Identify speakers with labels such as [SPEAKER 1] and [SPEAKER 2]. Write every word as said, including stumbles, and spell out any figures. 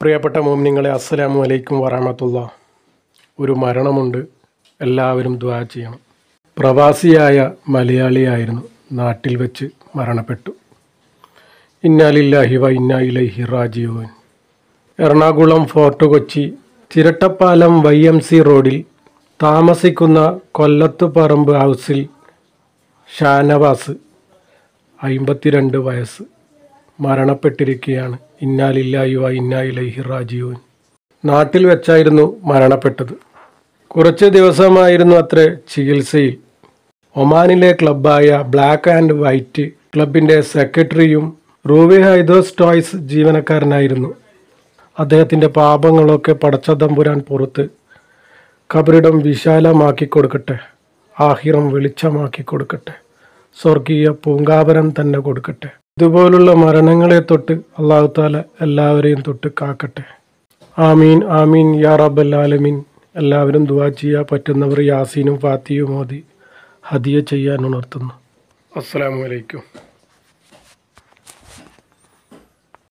[SPEAKER 1] പ്രിയപ്പെട്ട മുഅ്മിനീങ്ങളെ, അസ്സലാമു അലൈക്കും വറഹ്മത്തുള്ളാഹി. ഒരു മരണമുണ്ട്, എല്ലാവരും ദുആ ചെയ്യണം. പ്രവാസിയായ മലയാളിയായിരുന്നു, നാട്ടിൽ വെച്ച് മരണപ്പെട്ടു. ഇന്നാ ലില്ലാഹി വ ഇന്നാ ഇലൈഹി റാജിഊൻ. Ernakulam Fort Kochi Chirattapalam Y M C റോഡിൽ താമസിക്കുന്ന കൊല്ലത്തുപറമ്പ് ഹൗസിൽ ഷാനവാസ്, അമ്പത്തിരണ്ട് വയസ്സ്, മരണപ്പെട്ടിരിക്കുകയാണ്. ഇന്നാ ലില്ലാഹി വ ഇന്നാ ഇലൈഹി റാജിഊൻ. നാട്ടിൽ വെച്ചായിരുന്നു മരണപ്പെട്ടത്. കുറച്ച് ദിവസമായിരുന്നു അത്രേ ചികിത്സയിൽ. ഒമാനിലെ ക്ലബ്ബായ ബ്ലാക്ക് ആൻഡ് വൈറ്റ് ക്ലബിൻ്റെ സെക്രട്ടറിയും റൂവി ഹൈദോസ് ടോയ്സ് ജീവനക്കാരനായിരുന്നു. അദ്ദേഹത്തിൻ്റെ പാപങ്ങളൊക്കെ പടച്ചതമ്പുരാൻ പുറത്ത് ഖബറിടം വിശാലമാക്കി കൊടുക്കട്ടെ, ആഹിറം വെളിച്ചമാക്കി കൊടുക്കട്ടെ, സ്വർഗീയ പൂങ്കാവനം തന്നെ കൊടുക്കട്ടെ. ഇതുപോലുള്ള മരണങ്ങളെ തൊട്ട് അല്ലാഹു തആല എല്ലാവരെയും തൊട്ട് കാക്കട്ടെ. ആമീൻ ആമീൻ യാ റബ്ബൽ ആലമീൻ. എല്ലാവരും ദുആ ചെയ്യാൻ പറ്റുന്നവർ യാസീനും ഫാത്തിഹയും ഓതി ഹദിയ ചെയ്യാൻ ഉണർത്തുന്നു. അസ്സലാമു അലൈക്കും.